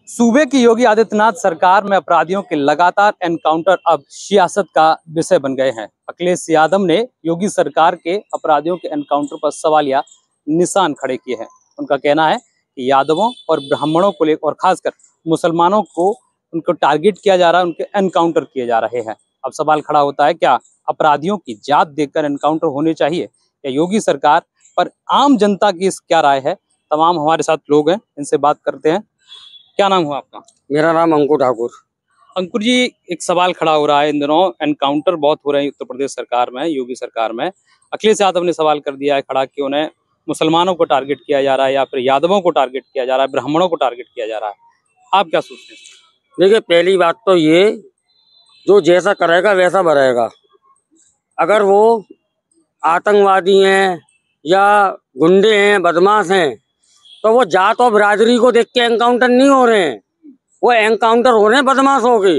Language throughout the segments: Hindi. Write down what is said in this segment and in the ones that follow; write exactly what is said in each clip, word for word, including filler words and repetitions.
सूबे की योगी आदित्यनाथ सरकार में अपराधियों के लगातार एनकाउंटर अब सियासत का विषय बन गए हैं। अखिलेश यादव ने योगी सरकार के अपराधियों के एनकाउंटर पर सवालिया निशान खड़े किए हैं। उनका कहना है कि यादवों और ब्राह्मणों को लेकर और खासकर मुसलमानों को उनको टारगेट किया जा रहा है, उनके एनकाउंटर किए जा रहे हैं। अब सवाल खड़ा होता है, क्या अपराधियों की जात देखकर एनकाउंटर होने चाहिए या योगी सरकार पर आम जनता की इस क्या राय है? तमाम हमारे साथ लोग हैं, इनसे बात करते हैं। क्या नाम हुआ आपका? मेरा नाम अंकुर ठाकुर। अंकुर जी, एक सवाल खड़ा हो रहा है, इन दिनों एनकाउंटर बहुत हो रहे हैं उत्तर प्रदेश सरकार में, योगी सरकार में। अखिलेश यादव ने सवाल कर दिया है खड़ा कि उन्हें मुसलमानों को टारगेट किया जा रहा है या फिर यादवों को टारगेट किया जा रहा है, ब्राह्मणों को टारगेट किया जा रहा है। आप क्या सोचते हैं? देखिए, पहली बात तो ये, जो जैसा करेगा वैसा भरेगा। अगर वो आतंकवादी हैं या गुंडे हैं, बदमाश हैं, तो वो जात और बिरादरी को देख के एनकाउंटर नहीं हो रहे हैं, वो एनकाउंटर हो रहे हैं बदमाशों के।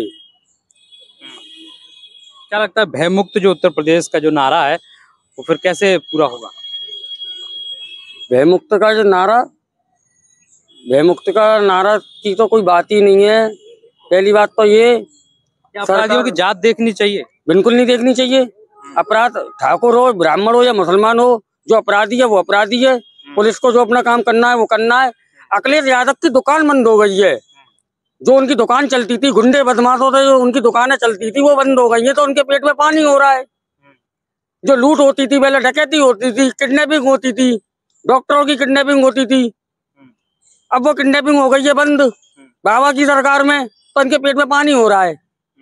क्या लगता है भयमुक्त जो उत्तर प्रदेश का जो नारा है वो फिर कैसे पूरा होगा? भयमुक्त का जो नारा भयमुक्त का नारा की तो कोई बात ही नहीं है। पहली बात तो ये, अपराधियों की जात देखनी चाहिए? बिल्कुल नहीं देखनी चाहिए। अपराध ठाकुर हो, ब्राह्मण हो या मुसलमान हो, जो अपराधी है वो अपराधी है। पुलिस को जो अपना काम करना है वो करना है। अखिलेश यादव की दुकान बंद हो गई है। जो उनकी दुकान चलती थी, गुंडे बदमाश होते जो उनकी दुकानें चलती थी वो बंद हो गई है, तो उनके पेट में पानी हो रहा है। जो लूट होती थी, पहले डकैती होती थी, किडनैपिंग होती थी, डॉक्टरों की किडनैपिंग होती थी, अब वो किडनैपिंग हो गई है बंद बाबा की सरकार में, तो इनके पेट में पानी हो रहा है।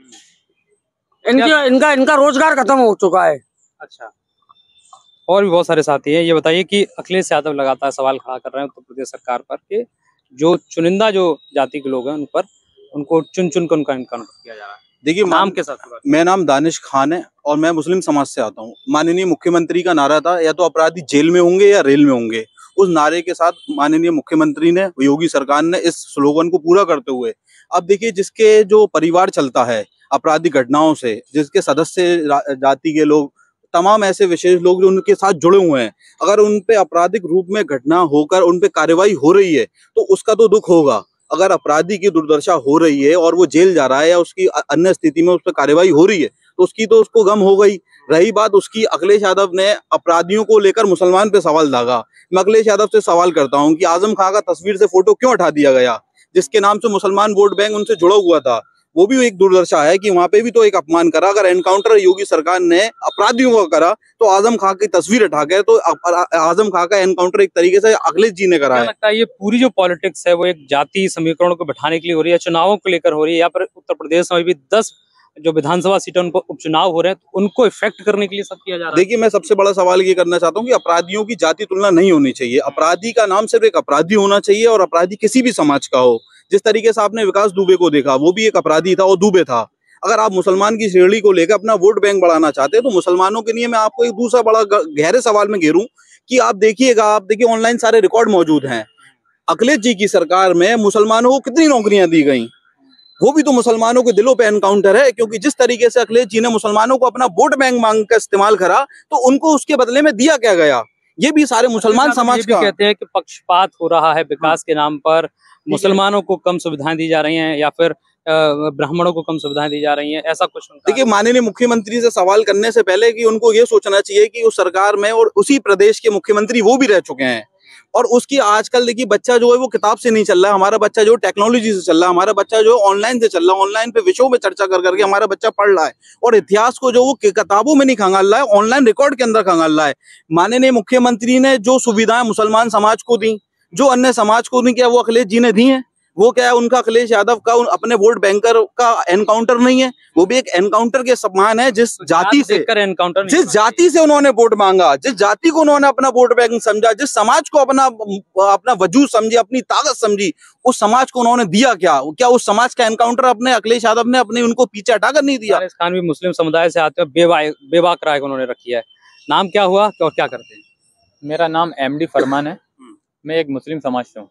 इनकी इनका इनका रोजगार खत्म हो चुका है। अच्छा, और भी बहुत सारे साथी हैं। ये बताइए कि अखिलेश यादव लगातार सवाल खड़ा कर रहे हैं उत्तर प्रदेश सरकार पर कि जो चुनिंदा जो जाति के लोग हैं उन पर उनको चुन चुन कर उनका एनकाउंटर किया जा रहा है। देखिए, नाम के साथ मेरा नाम दानिश खान है और मैं मुस्लिम समाज से आता हूँ। माननीय मुख्यमंत्री का नारा था, या तो अपराधी जेल में होंगे या रेल में होंगे। उस नारे के साथ माननीय मुख्यमंत्री ने, योगी सरकार ने इस स्लोगन को पूरा करते हुए, अब देखिए, जिसके जो परिवार चलता है आपराधिक घटनाओं से, जिसके सदस्य जाति के लोग, तमाम ऐसे विशेष लोग जो उनके साथ जुड़े हुए हैं, अगर उन पे आपराधिक रूप में घटना होकर उन पे कार्रवाई हो रही है तो उसका तो दुख होगा। अगर अपराधी की दुर्दशा हो रही है और वो जेल जा रहा है या उसकी अन्य स्थिति में उस पर कार्रवाई हो रही है तो उसकी तो उसको गम हो गई। रही बात उसकी, अखिलेश यादव ने अपराधियों को लेकर मुसलमान पे सवाल दागा। मैं अखिलेश यादव से सवाल करता हूँ कि आजम खां का तस्वीर से फोटो क्यों हटा दिया गया, जिसके नाम से मुसलमान वोट बैंक उनसे जुड़ा हुआ था? वो भी एक दुर्दशा है कि वहां पे भी तो एक अपमान करा। अगर एनकाउंटर योगी सरकार ने अपराधियों का करा तो आजम खां की तस्वीर हटा के तो आजम खां का एनकाउंटर एक तरीके से अखिलेश जी ने करा है। लगता है ये पूरी जो पॉलिटिक्स है वो एक जाति समीकरणों को बैठाने के लिए हो रही है, चुनावों को लेकर हो रही है, या फिर उत्तर प्रदेश में भी दस जो विधानसभा सीटें उनको उपचुनाव हो रहे हैं तो उनको इफेक्ट करने के लिए सब किया जा रहा है? देखिए, मैं सबसे बड़ा सवाल ये करना चाहता हूँ कि अपराधियों की जाति तुलना नहीं होनी चाहिए। अपराधी का नाम सिर्फ एक अपराधी होना चाहिए और अपराधी किसी भी समाज का हो। जिस तरीके से आपने विकास दुबे को देखा, वो भी एक अपराधी था और दुबे था। अगर आप मुसलमान की श्रेणी को लेकर अपना वोट बैंक बढ़ाना चाहते हैं तो मुसलमानों के लिए मैं आपको एक दूसरा बड़ा गहरे सवाल में घेरूं कि आप देखिएगा, आप देखिए ऑनलाइन सारे रिकॉर्ड मौजूद हैं। अखिलेश जी की सरकार में मुसलमानों को कितनी नौकरियां दी गई, वो भी तो मुसलमानों के दिलों पे एनकाउंटर है। क्योंकि जिस तरीके से अखिलेश जी ने मुसलमानों को अपना वोट बैंक मांग का इस्तेमाल करा तो उनको उसके बदले में दिया क्या गया? ये भी सारे मुसलमान समाज का कहते हैं कि पक्षपात हो रहा है विकास के नाम पर, मुसलमानों को कम सुविधाएं दी जा रही हैं या फिर ब्राह्मणों को कम सुविधाएं दी जा रही हैं, ऐसा कुछ? देखिए, माननीय मुख्यमंत्री से सवाल करने से पहले कि उनको ये सोचना चाहिए कि उस सरकार में और उसी प्रदेश के मुख्यमंत्री वो भी रह चुके हैं। और उसकी आजकल देखिए, बच्चा जो है वो किताब से नहीं चल रहा है, हमारा बच्चा जो टेक्नोलॉजी से चल रहा है, हमारा बच्चा जो है ऑनलाइन से चल रहा है, ऑनलाइन पे विषयों में चर्चा कर करके हमारा बच्चा पढ़ रहा है और इतिहास को जो वो किताबों में नहीं खंगाल रहा है, ऑनलाइन रिकॉर्ड के अंदर खंगाल रहा है। माननीय मुख्यमंत्री ने जो सुविधाएं मुसलमान समाज को दी, जो अन्य समाज को नहीं किया, वो अखिलेश जी ने दी है। वो क्या है, उनका अखिलेश यादव का अपने वोट बैंकर का एनकाउंटर नहीं है, वो भी एक एनकाउंटर के समान है। जिस जाति से एनकाउंटर जिस जाति से उन्होंने वोट मांगा, जिस जाति को उन्होंने अपना वोट बैंक समझा, जिस समाज को अपना अपना वजूद समझी, अपनी ताकत समझी, उस समाज को उन्होंने दिया क्या? क्या उस समाज का एनकाउंटर अपने अखिलेश यादव ने अपने उनको पीछे हटाकर नहीं दिया? खान भी मुस्लिम समुदाय से आते हैं, बेवा बेबाक राय उन्होंने रखी है। नाम क्या हुआ और क्या करते हैं? मेरा नाम एम डी फरमान है, मैं एक मुस्लिम समाज से हूँ।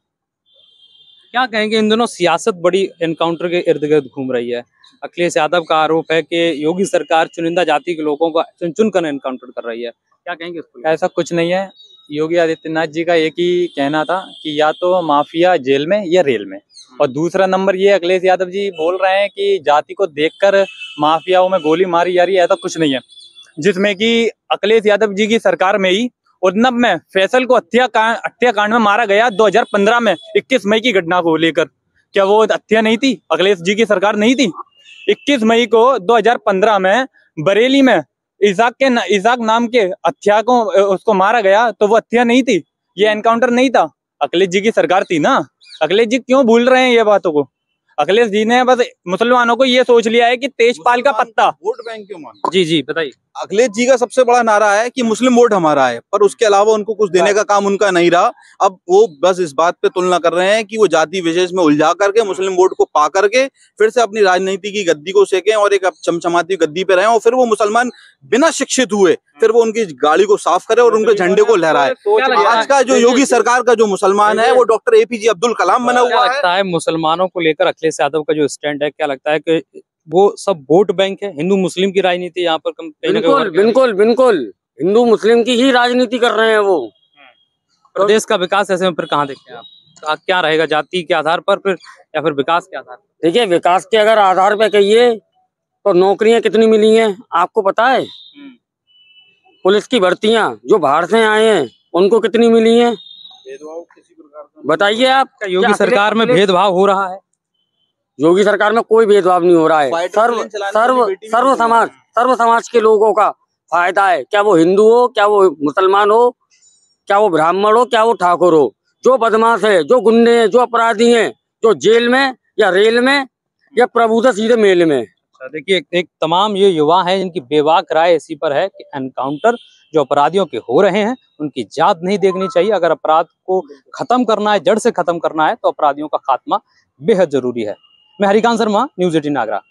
क्या कहेंगे, इन दोनों सियासत बड़ी एनकाउंटर के इर्द गिर्द घूम रही है। अखिलेश यादव का आरोप है कि योगी सरकार चुनिंदा जाति के लोगों को चुन चुन कर एनकाउंटर कर रही है, क्या कहेंगे इसको? ऐसा कुछ नहीं है, योगी आदित्यनाथ जी का एक ही कहना था कि या तो माफिया जेल में या रेल में, और दूसरा नंबर ये अखिलेश यादव जी बोल रहे हैं कि जाति को देखकर माफियाओं में गोली मारी जा रही है, ऐसा कुछ नहीं है। जिसमें कि अखिलेश यादव जी की सरकार में ही उन्नब में फैसल को हत्या हत्याकांड में मारा गया दो हज़ार पंद्रह में इक्कीस मई की घटना को लेकर। क्या वो हत्या नहीं थी? अखिलेश जी की सरकार नहीं थी? इक्कीस मई को दो हज़ार पंद्रह में बरेली में इसाक के न, इसाक नाम के हत्या को उसको मारा गया, तो वो हत्या नहीं थी, ये एनकाउंटर नहीं था, अखिलेश जी की सरकार थी ना। अखिलेश जी क्यों भूल रहे हैं ये बातों को? अखिलेश जी ने बस मुसलमानों को ये सोच लिया है कि तेजपाल का पत्ता वोट बैंक क्यों मांग। जी जी बताइए। अखिलेश जी का सबसे बड़ा नारा है कि मुस्लिम वोट हमारा है, पर उसके अलावा उनको कुछ देने का काम उनका नहीं रहा। अब वो बस इस बात पे तुलना कर रहे हैं कि वो जाति विशेष में उलझा करके मुस्लिम वोट को पा करके फिर से अपनी राजनीति की गद्दी को सेकें और एक चमचमाती गद्दी पे रहें, और फिर वो मुसलमान बिना शिक्षित हुए फिर वो उनकी गाड़ी को साफ करे और उनके झंडे को लहराए। आज का जो योगी सरकार का जो मुसलमान है वो डॉक्टर एपीजे अब्दुल कलाम बना हुआ है। लगता है मुसलमानों को लेकर अखिलेश यादव का जो स्टैंड है, क्या लगता है कि वो सब वोट बैंक है, हिंदू मुस्लिम की राजनीति यहाँ पर कहीं ना बिल्कुल कहीं बिल्कुल बिल्कुल हिंदू मुस्लिम की ही राजनीति कर रहे हैं वो। प्रदेश का विकास ऐसे में फिर कहाँ देखते हैं आप? आ- क्या रहेगा, जाति के आधार पर फिर या फिर विकास के आधार पर? देखिए, विकास के अगर आधार पे कहिए तो नौकरियां कितनी मिली हैं आपको पता है? पुलिस की भर्तियां जो बाहर से आए हैं उनको कितनी मिली हैं बताइए आप। क्या योगी क्या सरकार में अखिलेश- भेदभाव हो रहा है? योगी सरकार में कोई भेदभाव नहीं हो रहा है। फाइटर सर्व प्लेन चलाने सर्व वाली बेटी भी सर्व नहीं समाज सर्व समाज के लोगों का फायदा है, क्या वो हिंदू हो, क्या वो मुसलमान हो, क्या वो ब्राह्मण हो, क्या वो ठाकुर हो। जो बदमाश है, जो गुंडे हैं, जो अपराधी हैं, जो जेल में या रेल में या प्रभु से सीधे मेल में। देखिए एक, एक तमाम ये युवा हैं जिनकी बेबाक राय इसी पर है कि एनकाउंटर जो अपराधियों के हो रहे हैं उनकी जात नहीं देखनी चाहिए। अगर अपराध को खत्म करना है, जड़ से खत्म करना है, तो अपराधियों का खात्मा बेहद जरूरी है। मैं हरिकांत शर्मा, न्यूज़ एटीन आगरा।